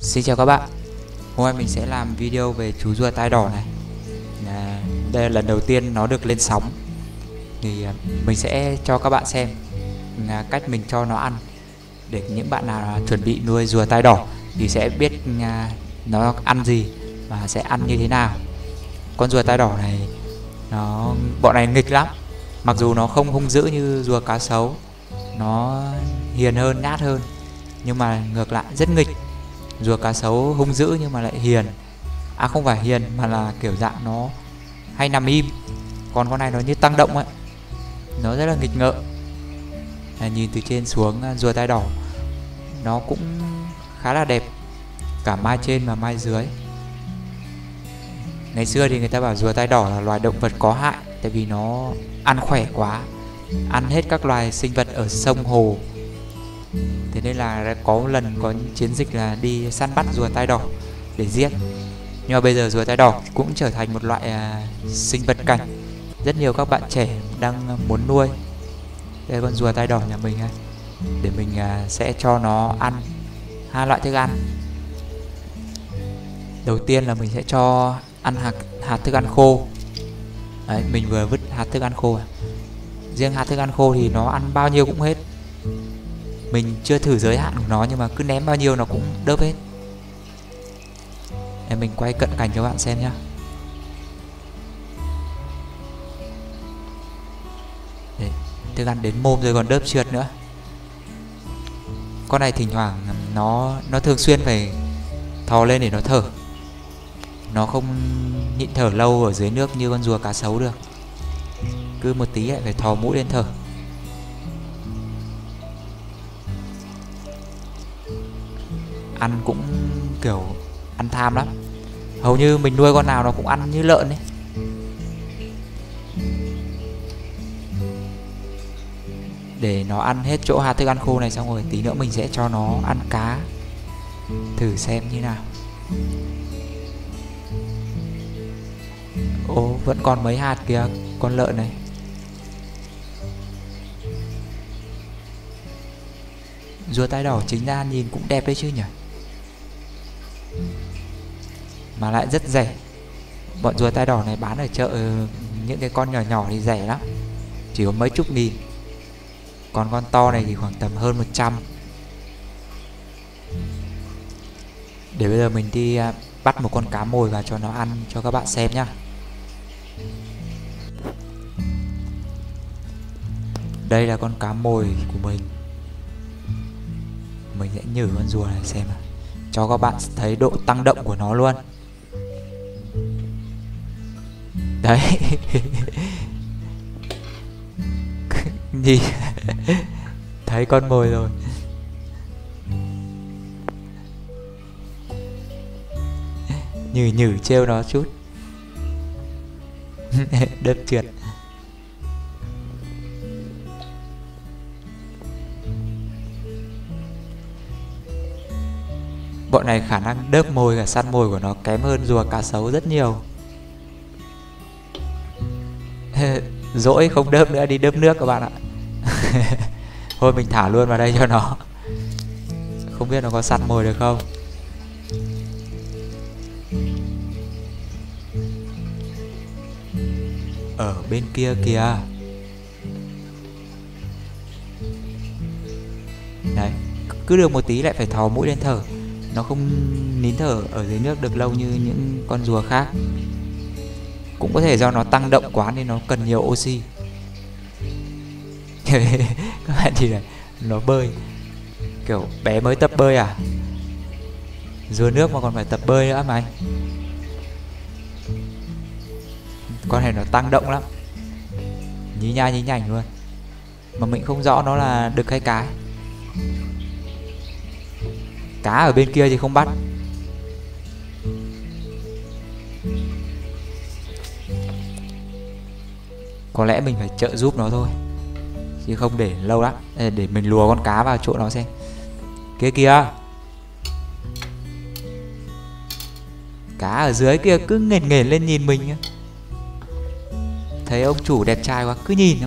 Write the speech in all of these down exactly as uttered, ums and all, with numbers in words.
Xin chào các bạn. Hôm nay mình sẽ làm video về chú rùa tai đỏ này. à, Đây là lần đầu tiên nó được lên sóng. Thì mình sẽ cho các bạn xem là cách mình cho nó ăn, để những bạn nào chuẩn bị nuôi rùa tai đỏ thì sẽ biết nó ăn gì và sẽ ăn như thế nào. Con rùa tai đỏ này, nó bọn này nghịch lắm. Mặc dù nó không hung dữ như rùa cá sấu, nó hiền hơn, nhát hơn, nhưng mà ngược lại rất nghịch. Rùa cá sấu hung dữ nhưng mà lại hiền. À không phải hiền mà là kiểu dạng nó hay nằm im. Còn con này nó như tăng động ấy, nó rất là nghịch ngợm. à, Nhìn từ trên xuống, rùa tai đỏ nó cũng khá là đẹp, cả mai trên và mai dưới. Ngày xưa thì người ta bảo rùa tai đỏ là loài động vật có hại, tại vì nó ăn khỏe quá, ăn hết các loài sinh vật ở sông hồ. Thế nên là có một lần có chiến dịch là đi săn bắt rùa tai đỏ để giết. Nhưng mà bây giờ rùa tai đỏ cũng trở thành một loại à, sinh vật cảnh. Rất nhiều các bạn trẻ đang muốn nuôi. Đây con rùa tai đỏ nhà mình này. Để mình à, sẽ cho nó ăn hai loại thức ăn. Đầu tiên là mình sẽ cho ăn hạt, hạt thức ăn khô. Đấy, mình vừa vứt hạt thức ăn khô. Riêng hạt thức ăn khô thì nó ăn bao nhiêu cũng hết. Mình chưa thử giới hạn của nó, nhưng mà cứ ném bao nhiêu nó cũng đớp hết. Để mình quay cận cảnh cho bạn xem nhá. Đấy, thức ăn đến mồm rồi còn đớp trượt nữa. Con này thỉnh thoảng nó nó thường xuyên phải thò lên để nó thở. Nó không nhịn thở lâu ở dưới nước như con rùa cá sấu được. Cứ một tí lại phải thò mũi lên thở. Ăn cũng kiểu ăn tham lắm. Hầu như mình nuôi con nào nó cũng ăn như lợn ấy. Để nó ăn hết chỗ hạt thức ăn khô này xong rồi tí nữa mình sẽ cho nó ăn cá, thử xem như nào. Ồ, vẫn còn mấy hạt kìa, con lợn này. Rùa tai đỏ chính ra nhìn cũng đẹp đấy chứ nhỉ, mà lại rất rẻ. Bọn rùa tai đỏ này bán ở chợ, những cái con nhỏ nhỏ thì rẻ lắm, chỉ có mấy chục nghìn. Còn con to này thì khoảng tầm hơn một trăm. Để bây giờ mình đi bắt một con cá mồi và cho nó ăn cho các bạn xem nhá. Đây là con cá mồi của mình. Mình sẽ nhử con rùa này xem nào, cho các bạn thấy độ tăng động của nó luôn. Đấy. Nhìn thấy con mồi rồi. Nhử nhử trêu nó chút. Đớp trượt. Bọn này khả năng đớp mồi cả săn mồi của nó kém hơn rùa cá sấu rất nhiều. Dỗi không đớp nữa, đi đớp nước các bạn ạ. Thôi mình thả luôn vào đây cho nó. Không biết nó có săn mồi được không. Ở bên kia kìa. Đấy, cứ được một tí lại phải thò mũi lên thở. Nó không nín thở ở dưới nước được lâu như những con rùa khác. Cũng có thể do nó tăng động quá nên nó cần nhiều oxy. Các bạn nhìn này, nó bơi kiểu bé mới tập bơi à. Rùa nước mà còn phải tập bơi nữa mà anh. Con này nó tăng động lắm, nhí nha nhí nhảnh luôn. Mà mình không rõ nó là đực hay cá. Cá ở bên kia thì không bắt. Có lẽ mình phải trợ giúp nó thôi, chứ không để lâu lắm. Để mình lùa con cá vào chỗ nó xem. Kia kìa, cá ở dưới kia cứ nghển nghển lên nhìn mình. Thấy ông chủ đẹp trai quá cứ nhìn nó.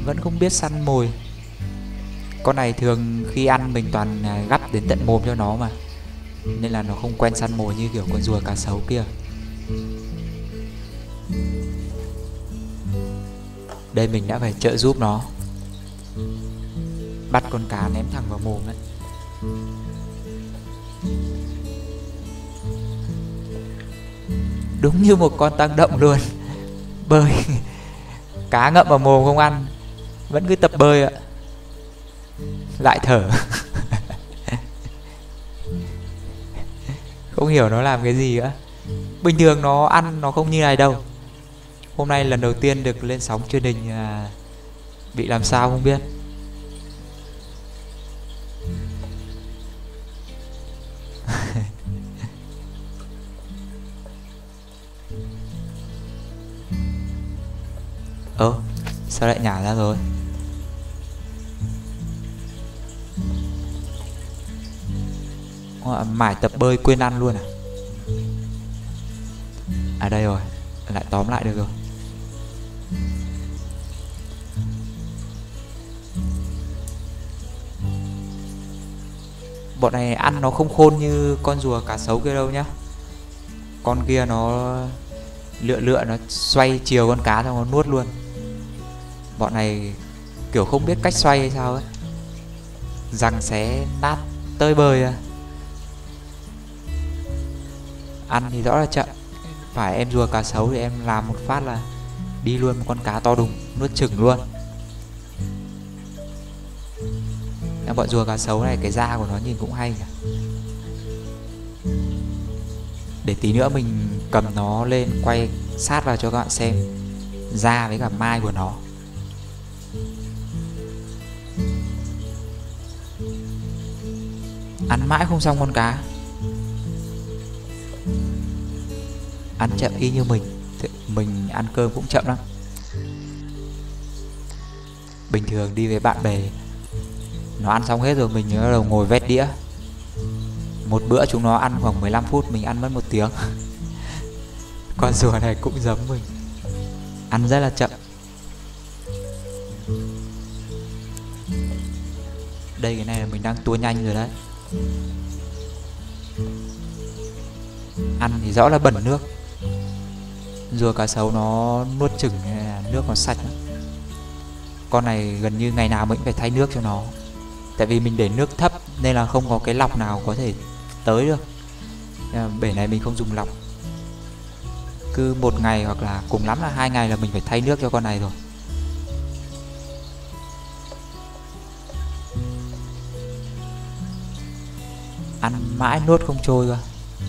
vẫn không biết săn mồi. Con này thường khi ăn mình toàn gắp đến tận mồm cho nó mà, nên là nó không quen săn mồi như kiểu con rùa cá sấu kia. Đây mình đã phải trợ giúp nó, bắt con cá ném thẳng vào mồm đấy. Đúng như một con tăng động luôn. Bơi. Cá ngậm vào mồm không ăn, vẫn cứ tập bơi ạ. Lại thở. Không hiểu nó làm cái gì nữa. Bình thường nó ăn nó không như này đâu. Hôm nay lần đầu tiên được lên sóng truyền hình à, bị làm sao không biết. Ơ, ờ, sao lại nhả ra rồi? Mải tập bơi quên ăn luôn à? À đây rồi, lại tóm lại được rồi. Bọn này ăn nó không khôn như con rùa cá sấu kia đâu nhá. Con kia nó lựa lựa nó xoay chiều con cá xong nó nuốt luôn. Bọn này kiểu không biết cách xoay hay sao ấy, răng xé nát tơi bời à. Ăn thì rõ là chậm, phải em rùa cá sấu thì em làm một phát là đi luôn một con cá to đùng, nuốt chửng luôn. Bọn rùa cá sấu này cái da của nó nhìn cũng hay nhỉ. Để tí nữa mình cầm nó lên quay sát vào cho các bạn xem da với cả mai của nó. Ăn mãi không xong con cá. Ăn chậm y như mình. Mình ăn cơm cũng chậm lắm. Bình thường đi với bạn bè, nó ăn xong hết rồi mình bắt đầu ngồi vét đĩa. Một bữa chúng nó ăn khoảng mười lăm phút, mình ăn mất một tiếng. Con rùa này cũng giống mình, ăn rất là chậm. Đây cái này là mình đang tua nhanh rồi đấy. Ăn thì rõ là bẩn nước. Rùa cá sấu nó nuốt chửng nên là nước nó sạch lắm. Con này gần như ngày nào mình phải thay nước cho nó. Tại vì mình để nước thấp nên là không có cái lọc nào có thể tới được. Bể này mình không dùng lọc. Cứ một ngày hoặc là cùng lắm là hai ngày là mình phải thay nước cho con này rồi. Ăn mãi nuốt không trôi cơ.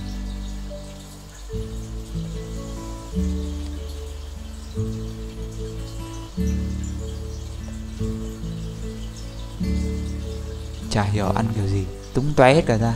Chả hiểu ăn kiểu gì, tung tóe hết cả ra.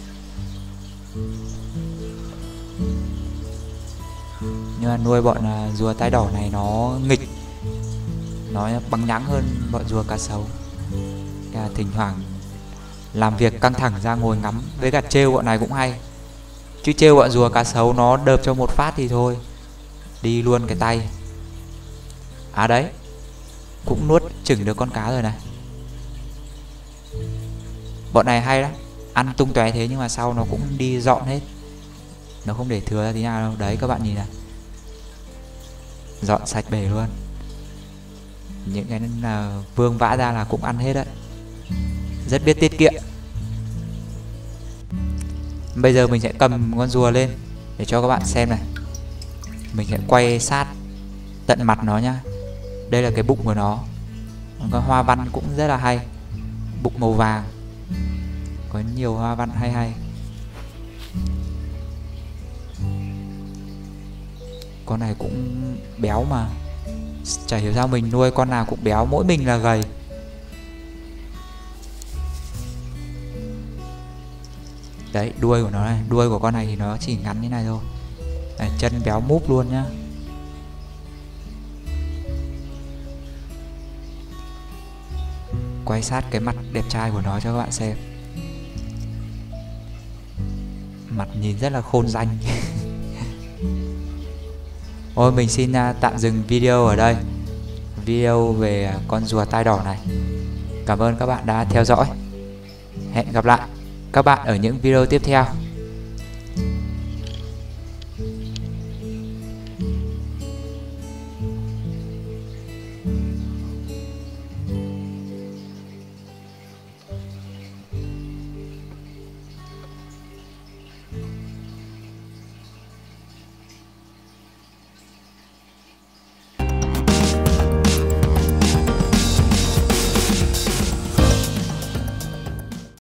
Nhưng mà nuôi bọn uh, rùa tai đỏ này nó nghịch, nó bắn nhắng hơn bọn rùa cá sấu. À, thỉnh thoảng làm việc căng thẳng ra ngồi ngắm với cả trêu bọn này cũng hay. Chứ trêu bọn rùa cá sấu nó đợp cho một phát thì thôi, đi luôn cái tay. À đấy, cũng nuốt chửng được con cá rồi này. Bọn này hay lắm, ăn tung tóe thế nhưng mà sau nó cũng đi dọn hết, nó không để thừa ra tí nào đâu. Đấy các bạn nhìn này, dọn sạch bể luôn. Những cái là vương vãi ra là cũng ăn hết đấy. Rất biết tiết kiệm. Bây giờ mình sẽ cầm con rùa lên để cho các bạn xem này. Mình sẽ quay sát tận mặt nó nhá. Đây là cái bụng của nó, có hoa văn cũng rất là hay. Bụng màu vàng, có nhiều hoa văn hay hay. Con này cũng béo mà, chả hiểu sao mình nuôi con nào cũng béo, mỗi mình là gầy. Đấy, đuôi của nó này, đuôi của con này thì nó chỉ ngắn như này thôi. Đấy, chân béo múp luôn nhá. Quay sát cái mặt đẹp trai của nó cho các bạn xem. Mặt nhìn rất là khôn danh. Ôi mình xin uh, tạm dừng video ở đây. video về con rùa tai đỏ này. Cảm ơn các bạn đã theo dõi. Hẹn gặp lại các bạn ở những video tiếp theo.